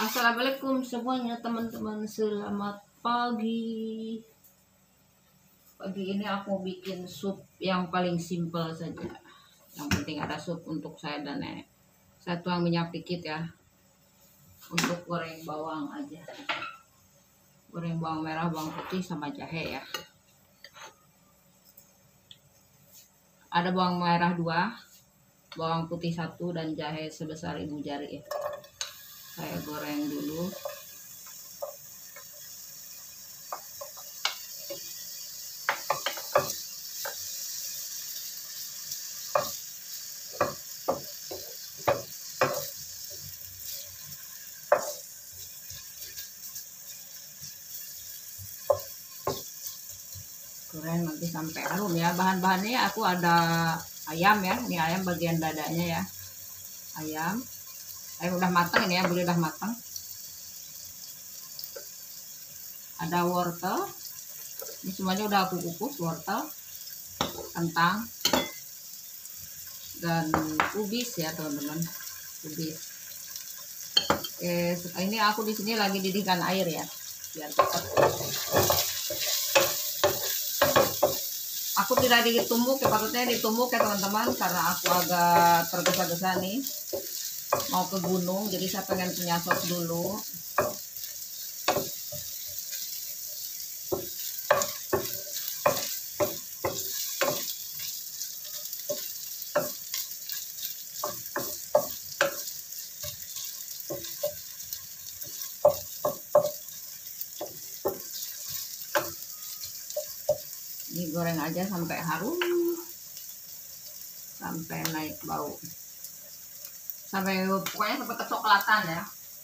Assalamualaikum semuanya teman-teman, selamat pagi. Pagi ini aku bikin sup yang paling simpel saja. Yang penting ada sup untuk saya dan nenek. Saya tuang minyak dikit ya. Untuk goreng bawang aja. Goreng bawang merah, bawang putih sama jahe ya. Ada bawang merah 2, bawang putih 1 dan jahe sebesar ibu jari ya. Saya goreng dulu. Goreng nanti sampai harum ya. Bahan-bahannya aku ada ayam ya. Ini ayam bagian dadanya ya. Ayam udah matang ini ya, boleh udah matang. Ada wortel. Ini semuanya udah aku kukus, wortel, kentang, dan kubis ya teman-teman. Kubis. Ini aku di sini lagi didihkan air ya, biar cepat. Aku tidak ditumbuk ya, patutnya ditumbuk ya teman-teman, karena aku agak tergesa-gesa nih mau ke gunung, jadi saya pengen punya sop dulu. Ini goreng aja sampai harum, sampai naik bau, sampai pokoknya sampai kecoklatan ya.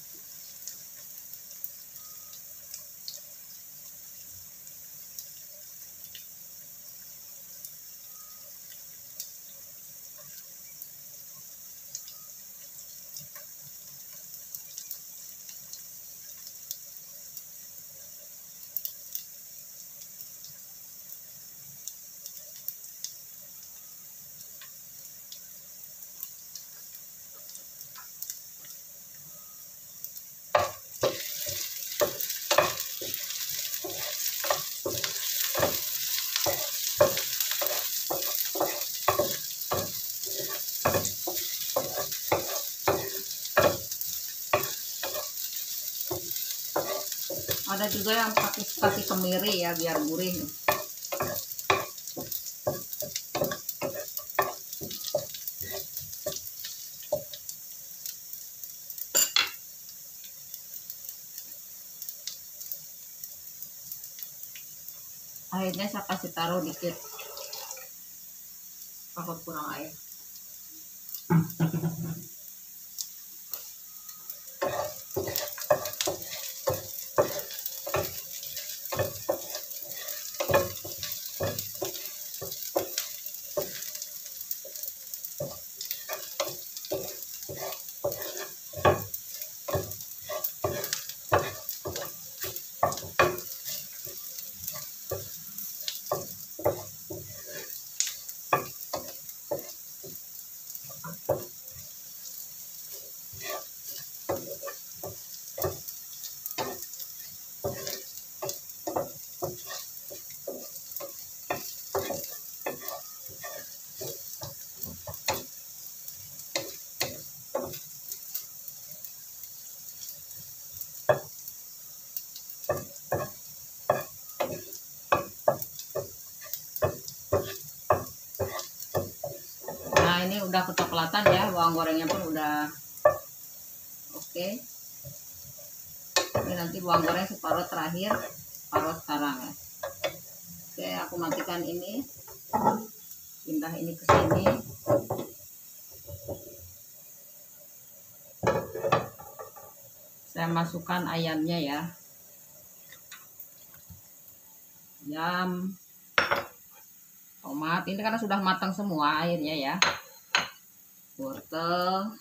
Ada juga yang kasih kemiri ya biar gurih. Airnya saya kasih taruh dikit, takut kurang air. Nah ini udah kecoklatan ya, bawang gorengnya pun udah oke. Ini nanti bawang goreng separuh terakhir, separuh sekarang ya. Oke, aku matikan ini, pindah ini ke sini. Saya masukkan ayamnya ya. Ayam, tomat, ini karena sudah matang semua airnya ya. Wortel,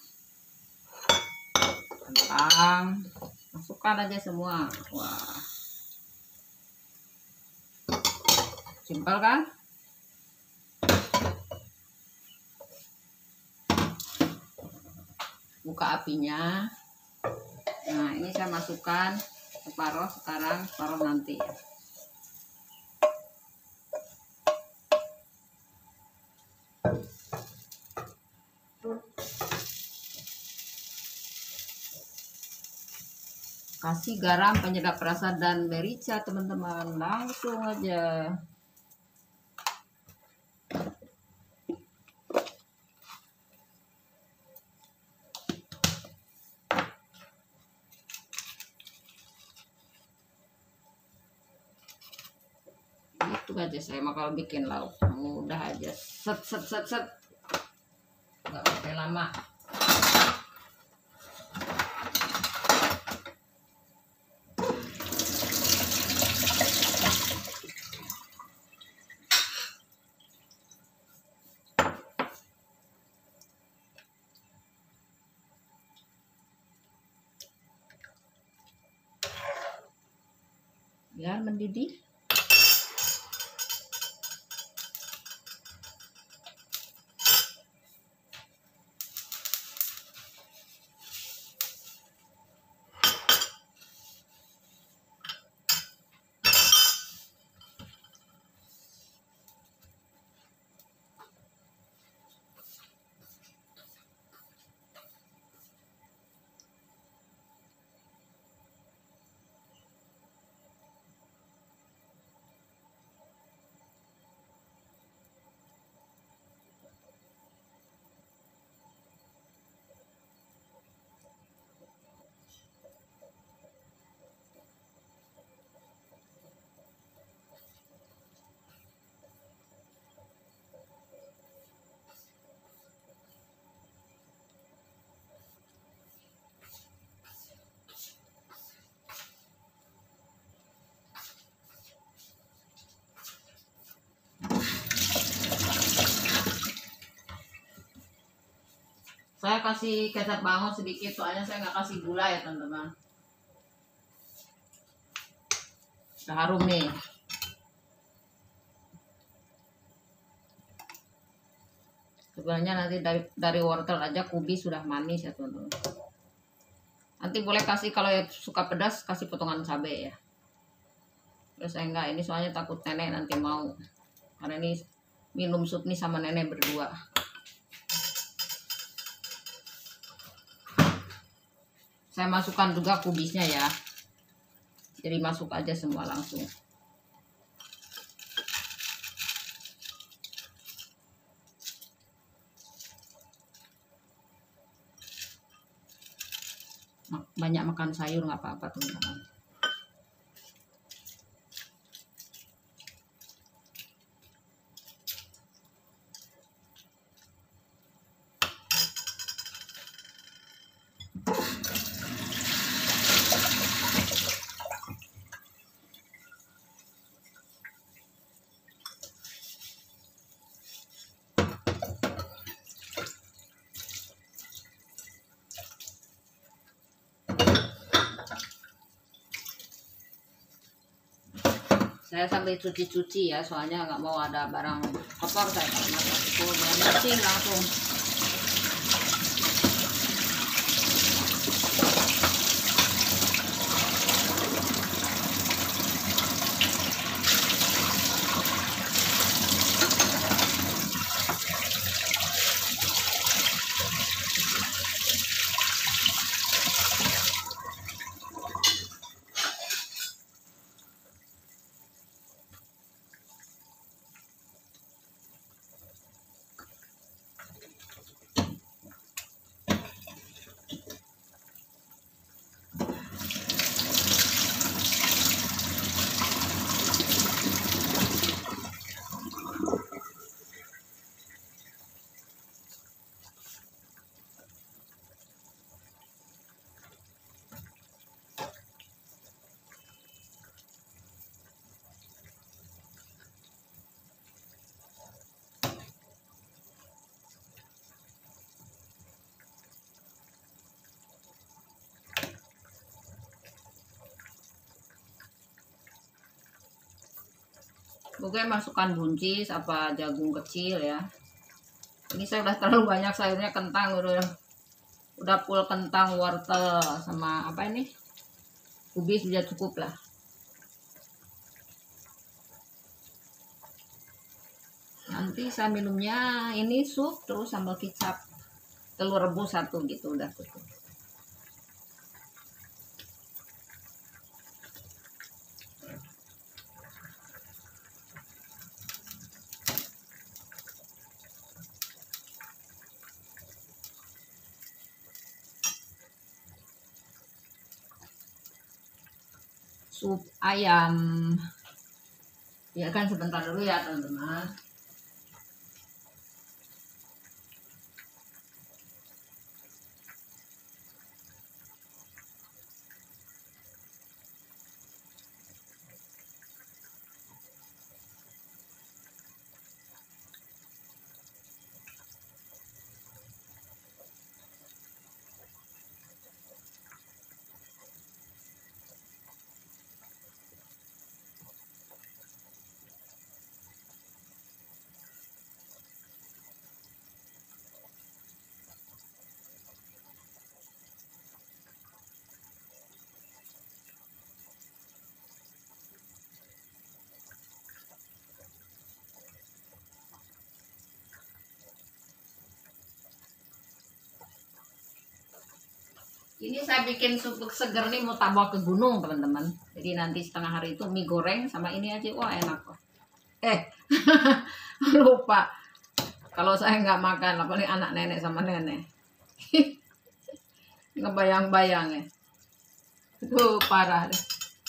kentang, masukkan aja semua. Wah, simpel kan? Buka apinya. Nah, ini saya masukkan separuh sekarang, separuh nanti ya. Kasih garam, penyedap rasa, dan merica teman-teman. Langsung aja. Itu aja saya mah kalau bikin lauk. Mudah aja. Set set set set. Nggak pakai lama. Biar mendidih. Saya kasih kecap bangun sedikit soalnya saya nggak kasih gula ya teman-teman. Udah harum nih. Sebenarnya nanti dari wortel aja kubis sudah manis ya teman-teman. Nanti boleh kasih kalau ya suka pedas kasih potongan cabai ya. Terus saya enggak, ini soalnya takut nenek nanti mau. Karena ini minum sup nih sama nenek berdua. Saya masukkan juga kubisnya ya. Jadi masuk aja semua langsung. Banyak makan sayur nggak apa-apa teman-teman. Saya sambil cuci-cuci ya, soalnya nggak mau ada barang kotor saya kalau masak itu bersih langsung. Mungkin masukkan buncis apa jagung kecil ya. Ini saya udah terlalu banyak sayurnya, kentang udah Udah full kentang, wortel, sama apa ini? Kubis sudah cukup lah. Nanti saya minumnya ini sup terus sambal kicap, telur rebus 1 gitu udah cukup. Sup ayam. Ya kan sebentar dulu ya teman-teman. Ini saya bikin sup seger nih mau bawa ke gunung teman-teman. Jadi nanti setengah hari itu mie goreng sama ini aja, wah enak kok. Lupa. Kalau saya nggak makan, apalagi anak nenek sama nenek. Ngebayang-bayang ya. Itu parah deh.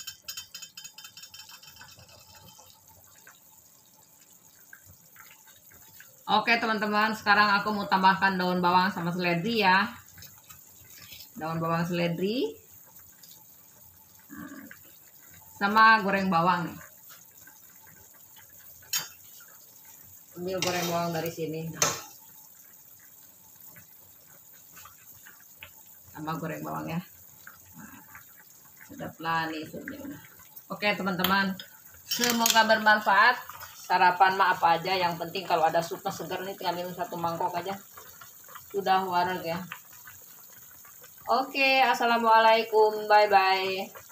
Oke teman-teman, sekarang aku mau tambahkan daun bawang sama seledri ya. Daun bawang seledri. Sama goreng bawang nih. Ambil goreng bawang dari sini. Tambah goreng bawang ya. Sedap lah nih supnya. Oke teman-teman, semoga bermanfaat. Sarapan mah apa aja, yang penting kalau ada supnya segar nih tinggal minum 1 mangkok aja. Sudah wareg ya. Oke, assalamualaikum, bye bye.